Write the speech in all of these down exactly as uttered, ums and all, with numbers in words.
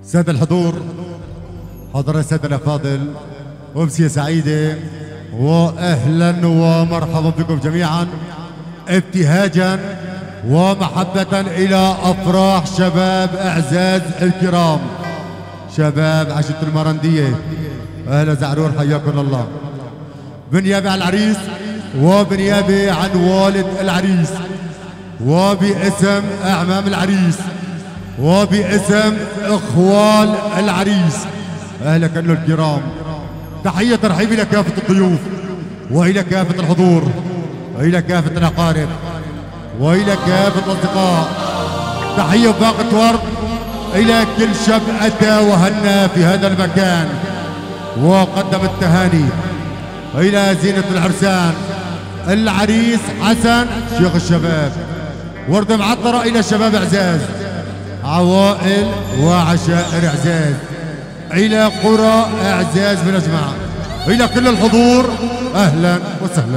سادة الحضور، حضرات السادة الأفاضل، أمسية سعيدة وأهلا ومرحبا بكم جميعا ابتهاجا ومحبة إلى أفراح شباب إعزاز الكرام، شباب عشرة المرندية. أهلا زعرور، حياكم الله. بنيابة عن العريس وبنيابة عن والد العريس وباسم أعمام العريس وباسم إخوال العريس، أهلا كله الكرام، تحية ترحيب إلى كافة الضيوف وإلى كافة الحضور وإلى كافة الأقارب وإلى كافة الأصدقاء. تحية وباقة ورد إلى كل شاب أتى وهنا في هذا المكان وقدم التهاني إلى زينة العرسان العريس حسن شيخ الشباب، وردة معطرة إلى شباب إعزاز، عوائل وعشائر إعزاز، إلى قرى إعزاز بالأجمع، إلى كل الحضور أهلا وسهلا.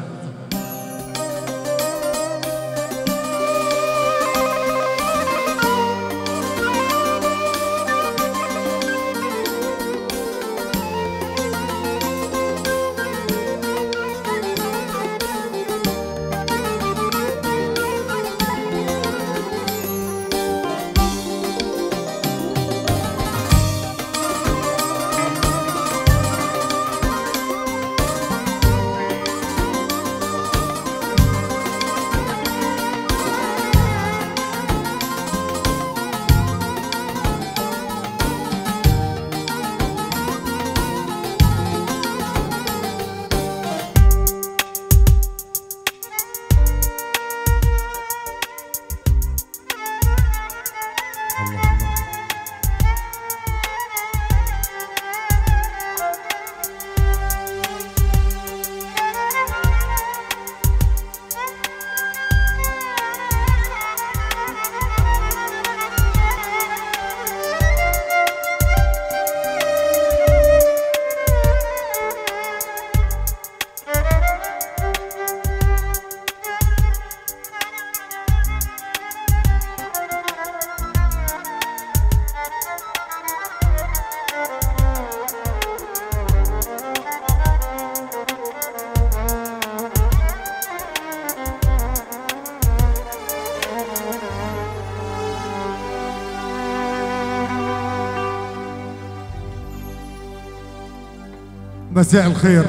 مساء الخير،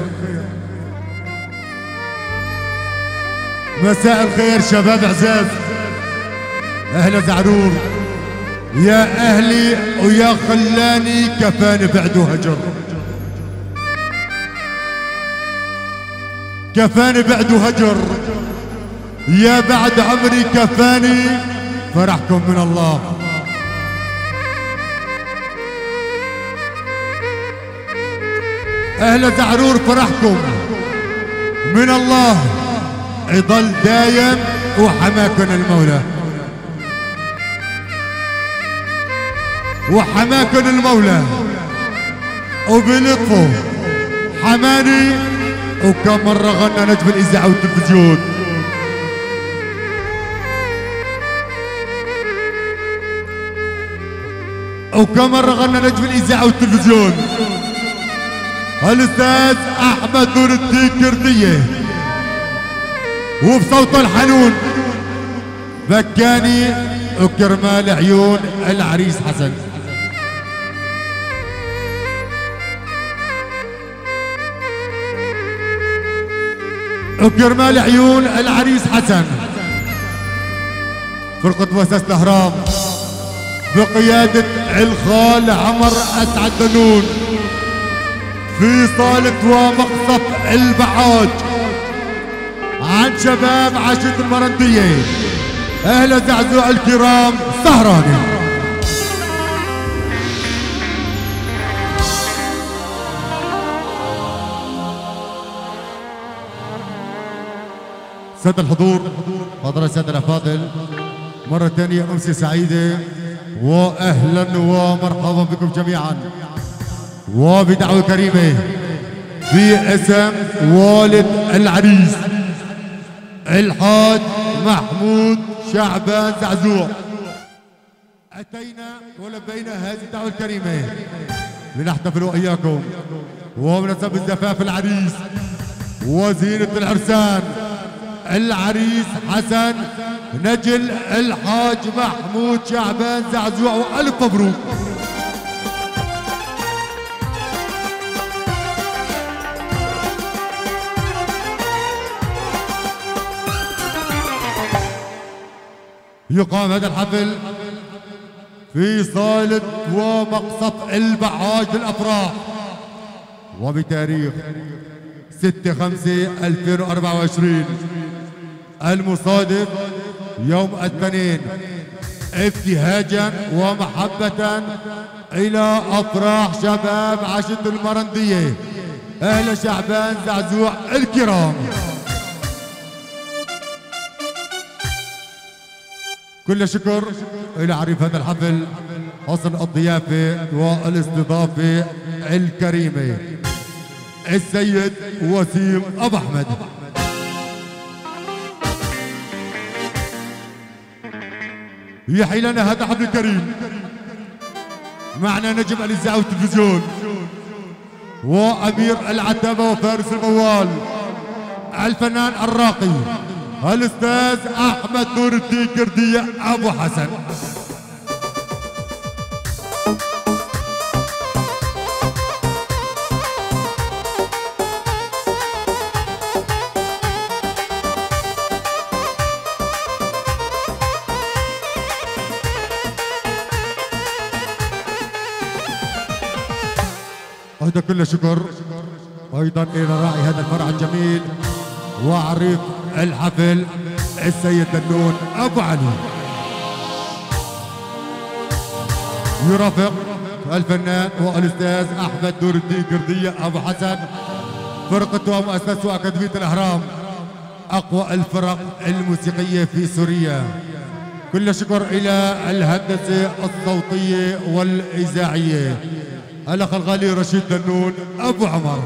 مساء الخير شباب إعزاز، أهلا زعرور، يا أهلي ويا خلاني كفاني بعد وهجر، كفاني بعد وهجر، يا بعد عمري كفاني فرحكم من الله. أهلا زعرور، فرحكم من الله يضل دايم وحماكن المولى، وحماكن المولى وبلطفه حماني، وكم مرة غنى نجم الإذاعة والتلفزيون، وكم مرة غنى نجم الإذاعة والتلفزيون الأستاذ أحمد نور الدين كردية، وبصوته الحنون بكاني وكرمال عيون العريس حسن. وكرمال عيون العريس حسن فرقة مؤسسة الأهرام بقيادة الخال عمر أسعد دنون في صالة ومقصف البعاج عن شباب عشرة المرندية. أهلا زعزوع الكرام سهراني. سادة الحضور، حضرات السادة الأفاضل، مرة ثانية أمسية سعيدة وأهلا ومرحبا بكم جميعا وبدعوة كريمة باسم والد العريس الحاج محمود شعبان زعزوع. أتينا ولبينا هذه الدعوة الكريمة لنحتفل وإياكم وبمناسبة زفاف العريس وزينة العرسان العريس حسن نجل الحاج محمود شعبان زعزوع، وألف مبروك. يقام هذا الحفل في صالة ومقصف البعاج للأفراح وبتاريخ ستة خمسة ألفين وأربعة وعشرين المصادف يوم الاثنين، ابتهاجا ومحبة إلى أفراح شباب عشة المرندية أهل شعبان زعزوع الكرام. كل شكر إلى عريف هذا الحفل حسن الضيافة والاستضافة الكريمة السيد وسيم أبو أحمد. يحيي لنا هذا الحفل الكريم معنا نجم الإذاعة والتلفزيون وأمير العتابة وفارس الموال الفنان الراقي الأستاذ أحمد نور الدين كردية أبو حسن. أيضا كل شكر أيضا إلى راعي هذا الفرع الجميل وعريف الحفل السيد دنون أبو علي. يرافق الفنان والأستاذ أحمد نور الدين كردية أبو حسن فرقته ومؤسسته وأكاديمية الأهرام أقوى الفرق الموسيقية في سوريا. كل شكر إلى الهندسة الصوتية والإذاعية الأخ الغالي رشيد دنون أبو عمر.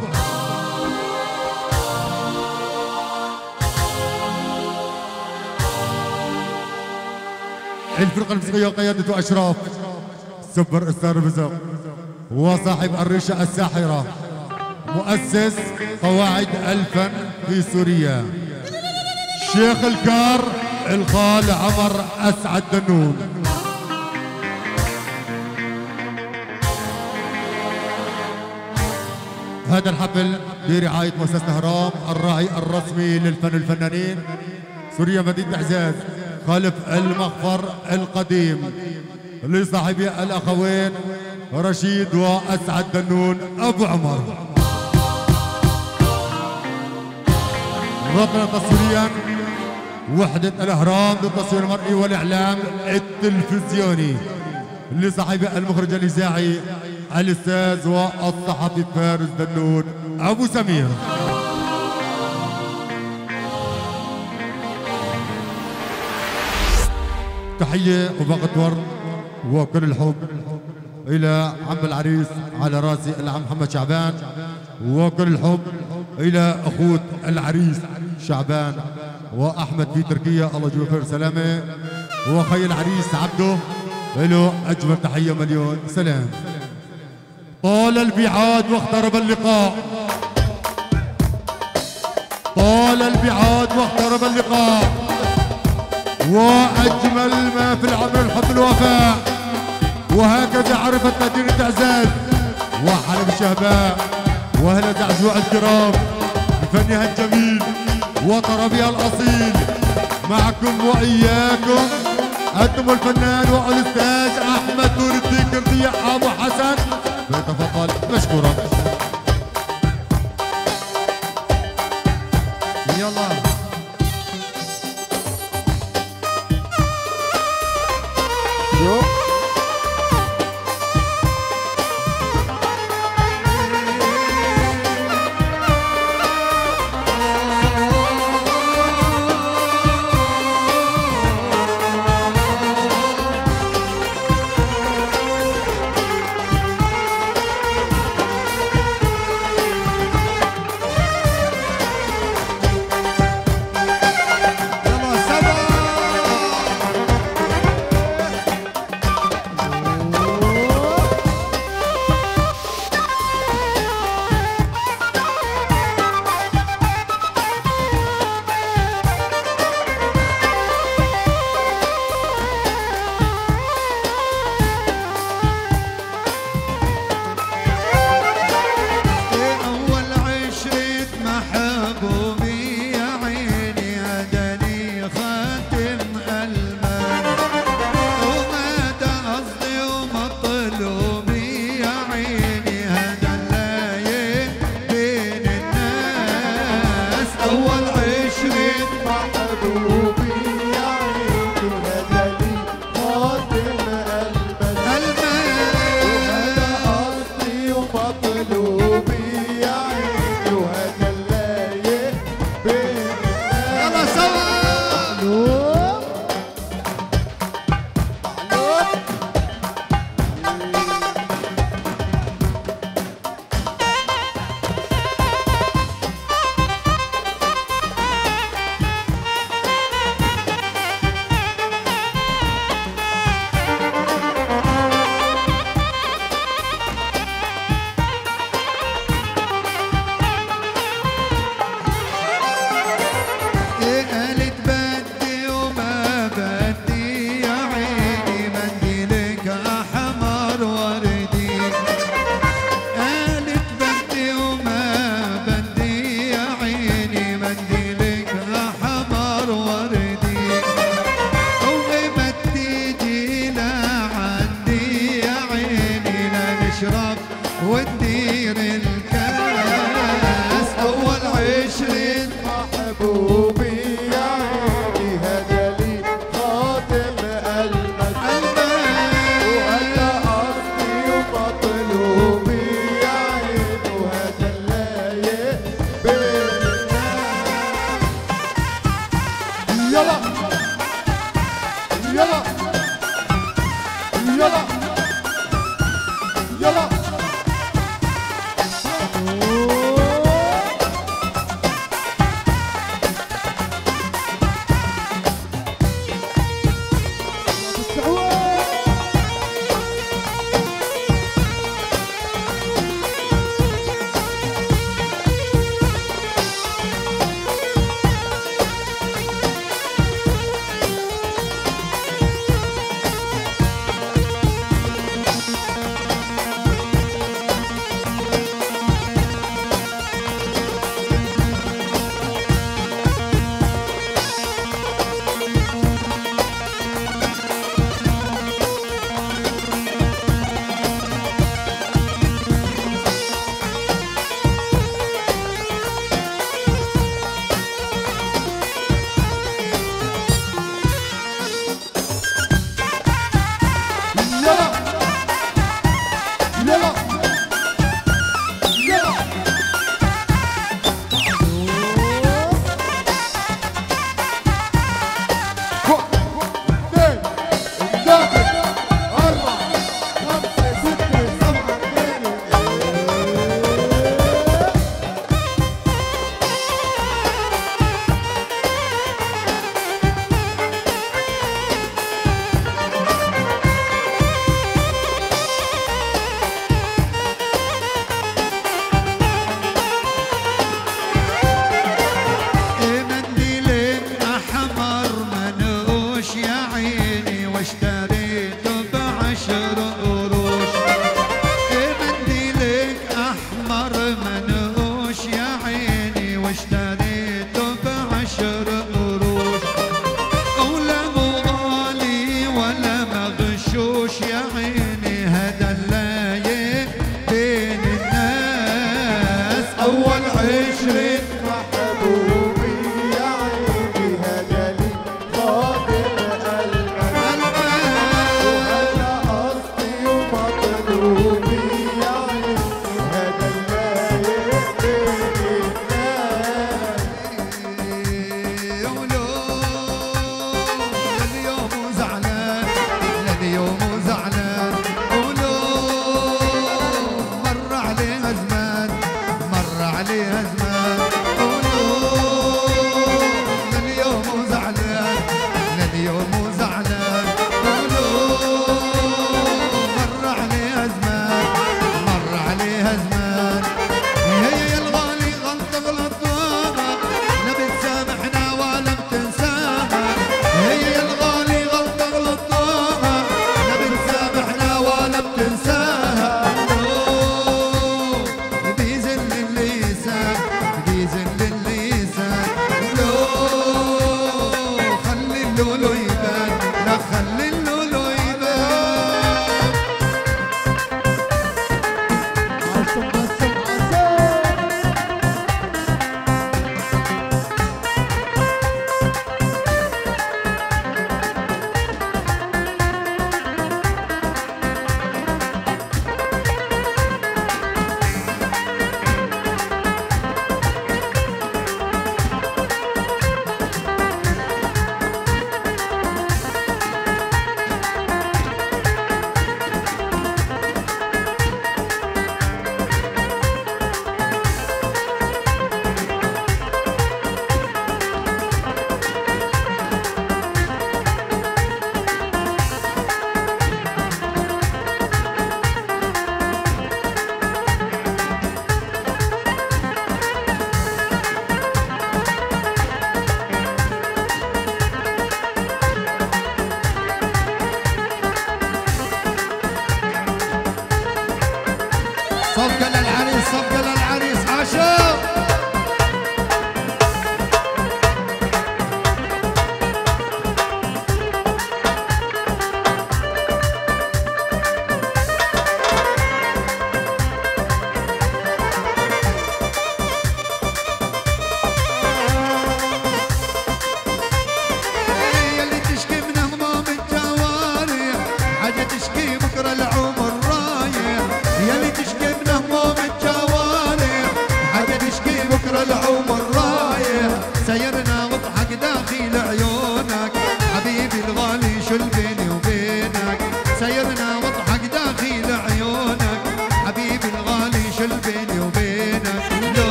الفرقة الموسيقية وقيادة أشراف سوبر ستار بزق وصاحب الريشة الساحرة مؤسس قواعد الفن في سوريا شيخ الكار الخال عمر أسعد دنون. هذا الحفل برعاية مؤسسة أهرام الراعي الرسمي للفن الفنانين سوريا مدينة عزاز خلف المغفر القديم لصاحبي الأخوين رشيد وأسعد دنون أبو عمر. ربنا تصويريا وحدة الأهرام للتصوير المرئي والإعلام التلفزيوني لصاحبي المخرج الإذاعي الأستاذ والصحفي فارس دنون أبو سمير. تحية وباقة ورد وكل الحب إلى عم العريس على راسي العم محمد شعبان، وكل الحب إلى أخوة العريس شعبان وأحمد في تركيا الله يجيب خير سلامة، وخي العريس عبده له أجمل تحية مليون سلام. طال البعاد واقترب اللقاء، طال البعاد واقترب اللقاء، وأجمل ما في العمر الحب الوفاء، وهكذا عرفت مدينة عزاز وحلب الشهباء وأهل زعزوع الكرام بفنها الجميل وطربها الأصيل. معكم وإياكم أنتم الفنان والأستاذ أحمد نور الدين كردية أبو حسن، فليتفضل مشكورا. يلا شو وتدير الكاس أول عشرين محبوبي يا عيني هذا لي خاتم المس وأنا قصدي ومطلوبي يا عيني وهذا اللايق بيننا. يلا يلا يلا يلا صفقة للعريس، صفقة للعريس عاشور.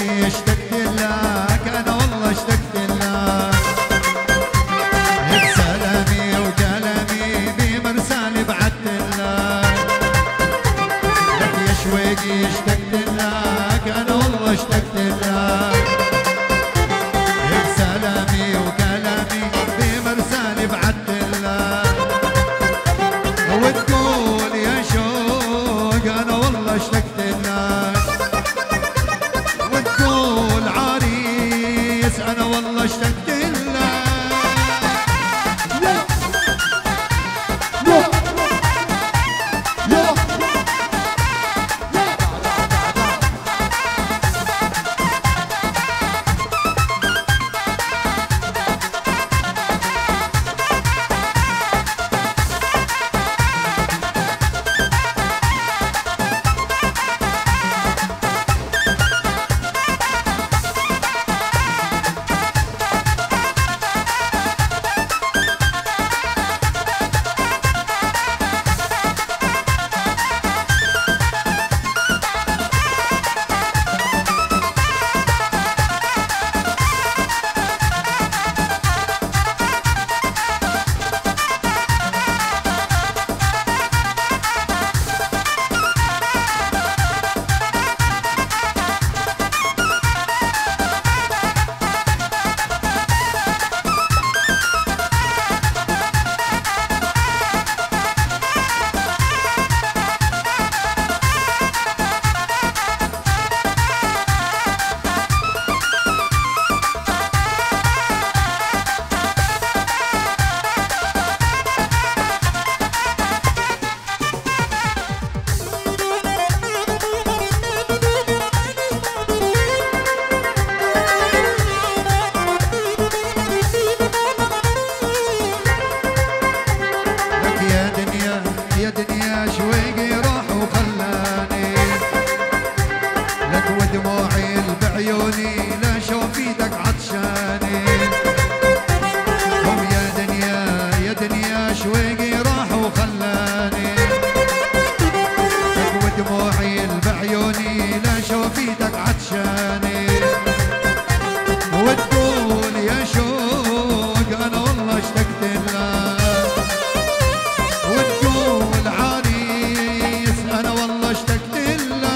شوقي اشتقت لك انا والله اشتقت لك بسلامي وكلامي بمرسالي بعت لك لك يا شوقي اشتقت لك انا والله اشتقت لك بسلامي وكلامي بمرسالي بعت لك وتقول يا شوق انا والله اشتقت لك وتقول عريس انا والله اشتقت لك يا دنيا شويقي روح وخلاني لك ودموعي بعيوني لا شوف ايدك عطشاني قوم يا دنيا يا دنيا شويقي روح وخلاني لك ودموعي بعيوني لا شوف ايدك عطشاني وتقول يا شوق انا والله اشتقت لك وتقول عريس انا والله اشتقت لك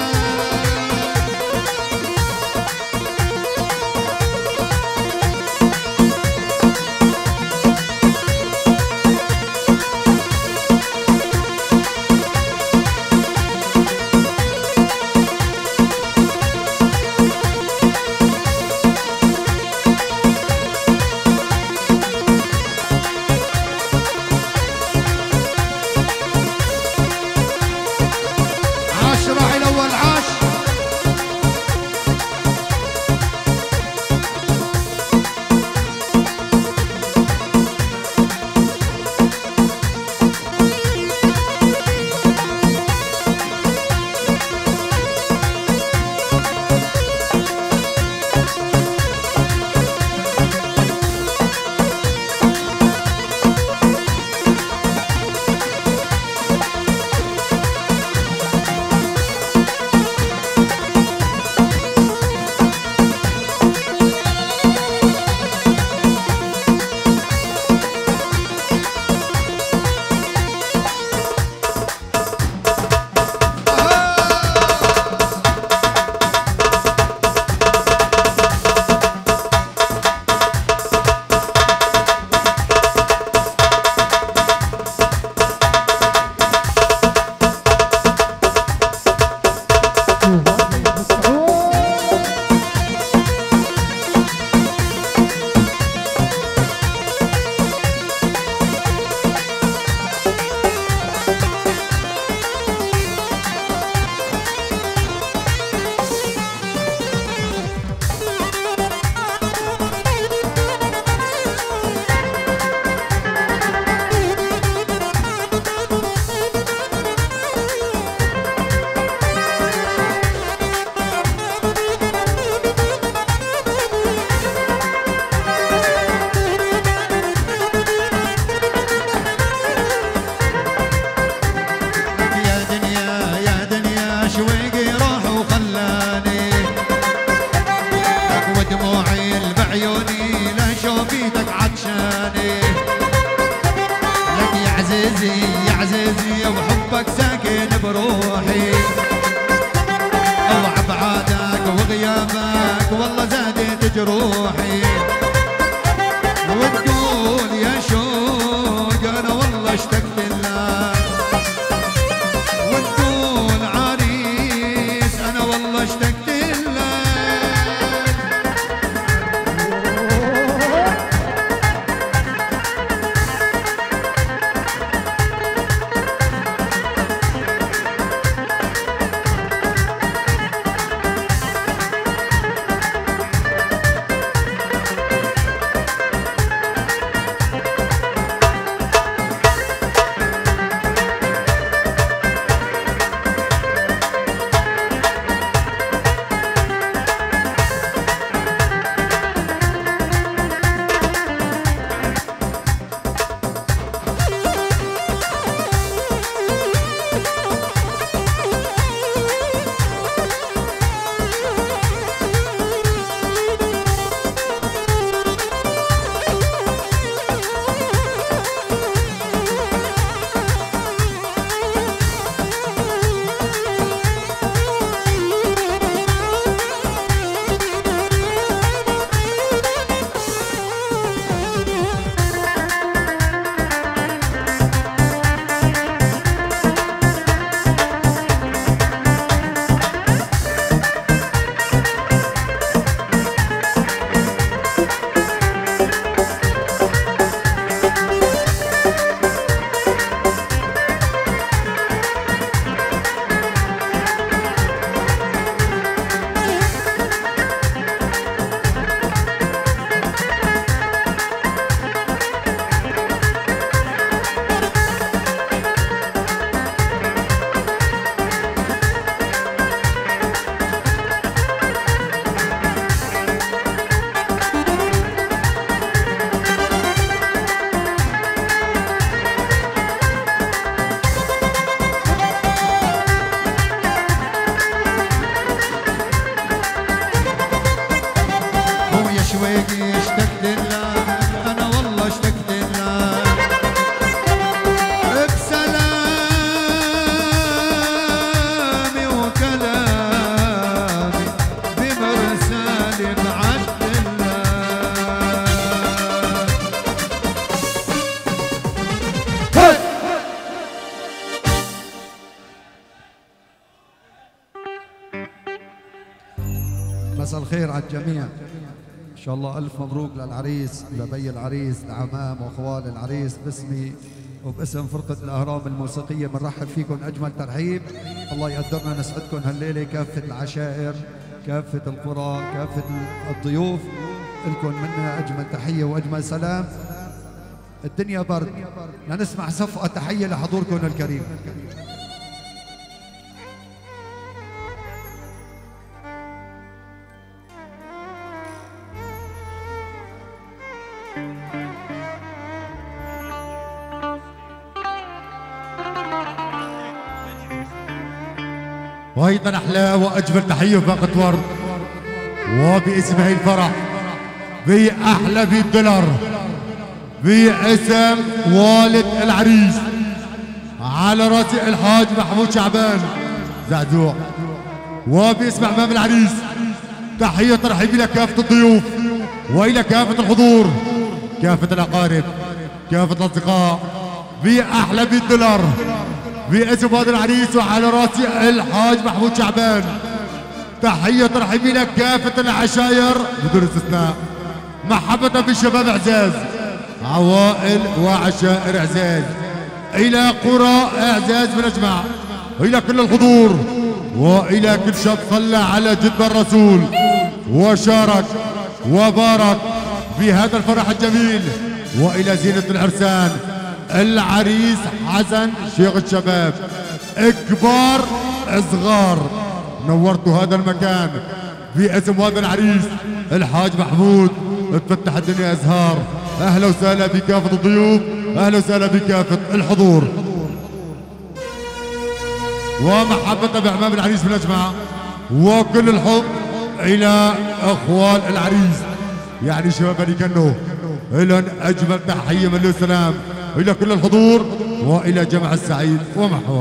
غيابك والله زادت جروحي، وتقول يا شوق انا والله اشتقت لك، وتقول عريس انا والله اشتقت لك. شويقي اشتقت لك انا والله اشتقت لك، بسلامي وكلامي بمرسالي بعت لك. مساء الخير على الجميع، إن شاء الله ألف مبروك للعريس ولبي العريس لعمام وأخوال العريس. باسمي وباسم فرقة الأهرام الموسيقية بنرحب فيكم أجمل ترحيب. الله يقدرنا نسعدكم هالليلة، كافة العشائر، كافة القرى، كافة الضيوف، لكم منا أجمل تحية وأجمل سلام. الدنيا برد، لنسمع صفقة تحية لحضوركم الكريم. وايضا احلى واجمل تحيه وفاقة ورد وباسم هي الفرح باحلى مية دولار باسم والد العريس على راس الحاج محمود شعبان زعزوع، وباسم عمام العريس تحيه ترحيبي لكافه الضيوف والى كافه الحضور، كافه الاقارب، كافه الاصدقاء باحلى مية دولار باسم والد العريس وعلى راس الحاج محمود شعبان. تحيه ترحيبي لك كافه العشاير بدون استثناء، محبه بالشباب اعزاز، عوائل وعشائر اعزاز، الى قرى اعزاز بنجمع، الى كل الحضور والى كل شاب صلى على جد الرسول وشارك وبارك في هذا الفرح الجميل، والى زينه العرسان العريس حسن شيخ الشباب، كبار صغار، نورتوا هذا المكان باسم والد العريس الحاج محمود. تفتح الدنيا ازهار، اهلا وسهلا بكافه الضيوف، اهلا وسهلا بكافه الحضور، ومحبه بعمام العريس بنجمع، وكل الحب الى اخوال العريس، يعني شباب اللي كانوا لهم اجمل تحيه من السلام الى كل الحضور والى جمع السعيد ومحوى.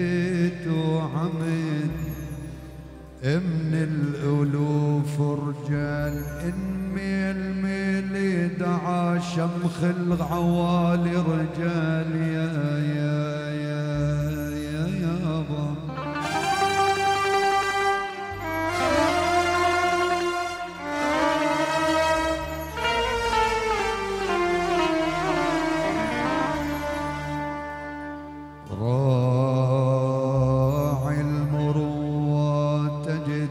بيت وعمد من الألوف رجال انميل ميل دعا شمخ العوالي رجال يا يا يا يا يابا راعي المروة تجد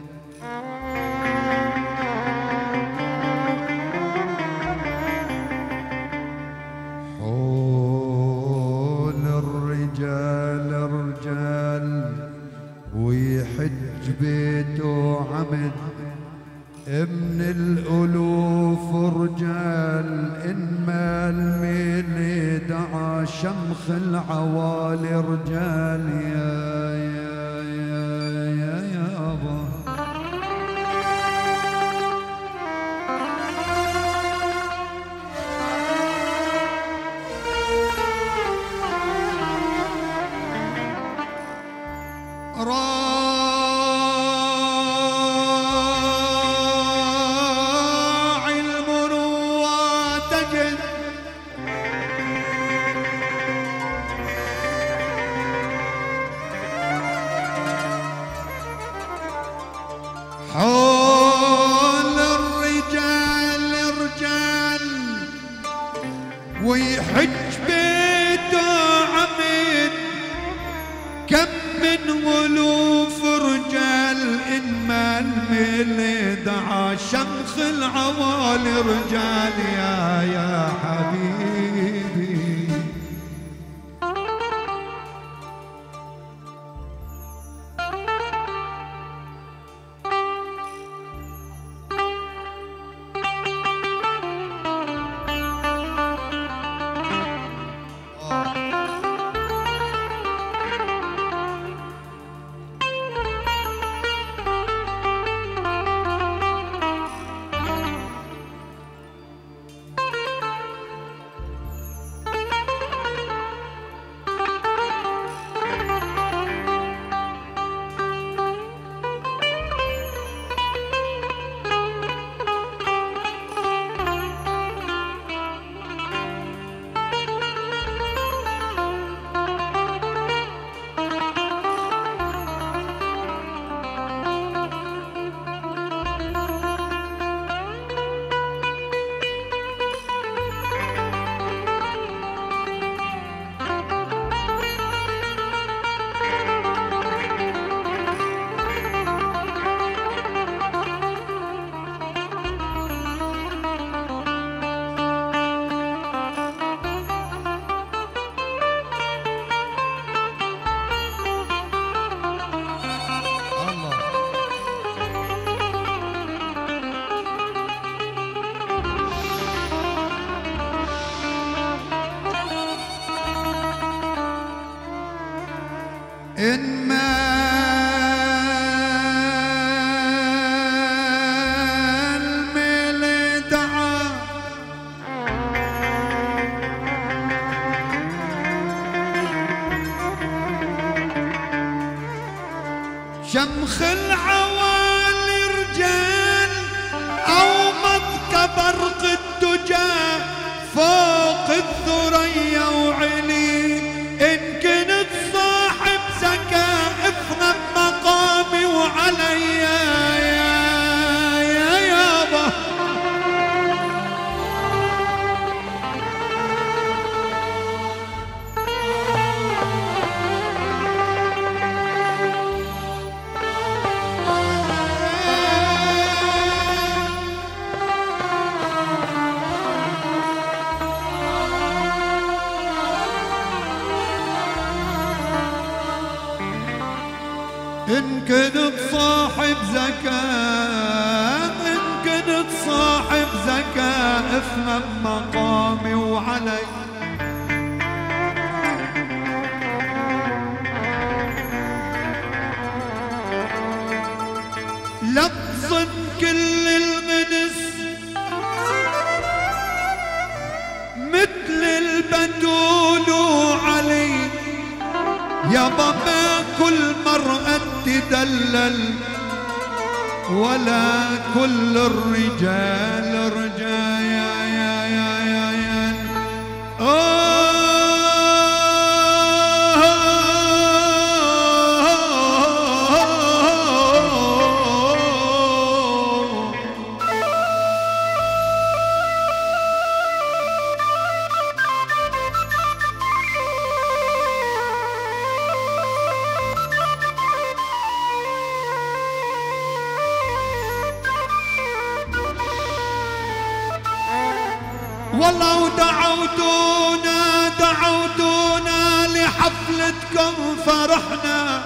حول الرجال رجال ويحج بيته عمد من الألوف رجال إن ما الميل دعا شمخ العوالي رجال يا يا يا يا يابا حول الرجال رجال ويحج بيته عمد كم من ألوف رجال إن ما الميل دعا شمخ العوالي رجال يا يا حبيبي إن ما الميل دعا شمخ العوالي رجال أو مضك برق الدجى فوق الثريا وعلي إن كنت صاحب زكاة افهم مقامي وعلي يا يا يابا إن كنت صاحب زكاة إن كنت صاحب زكاة افهم مقامي وعلي لبص كل الغنس مثل البتول وعلي يا بابا ولا كل مرأة تدلل ولا كل الرجال رجال يا يا يا يا يا والله ودعوتونا دعوتونا لحفلتكم فرحنا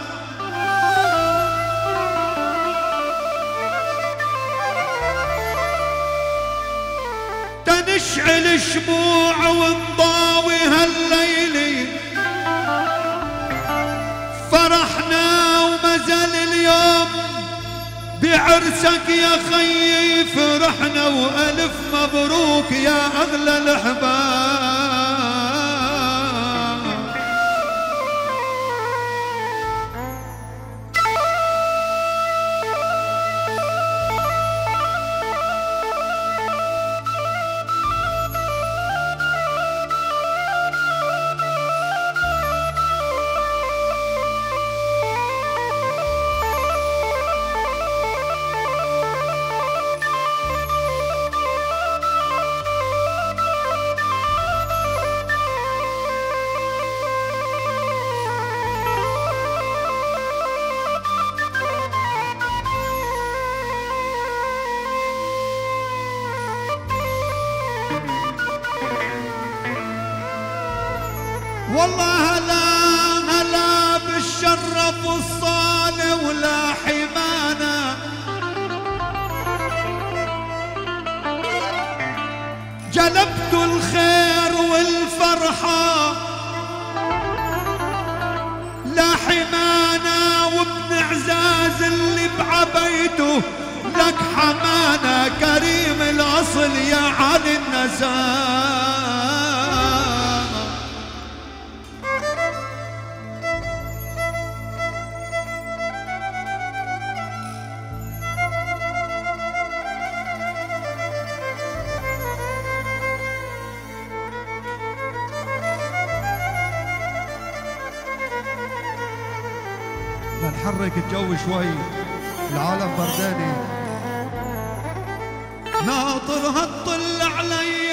تنشعل شموع ونضاوي هالليلة فرحنا ومازال اليوم بعرسك يا خيي فرحنا وألف مبروك يا أغلى الأحباب. والله هلا هلا بالشرف والصالة ولا حمانا جلبتوا الخير والفرحة لا حمانا وابن عزاز اللي بعبيته لك حمانا كريم الأصل يا علي النساء. نحرك الجو شوي العالم برداني ناطر هالطل علي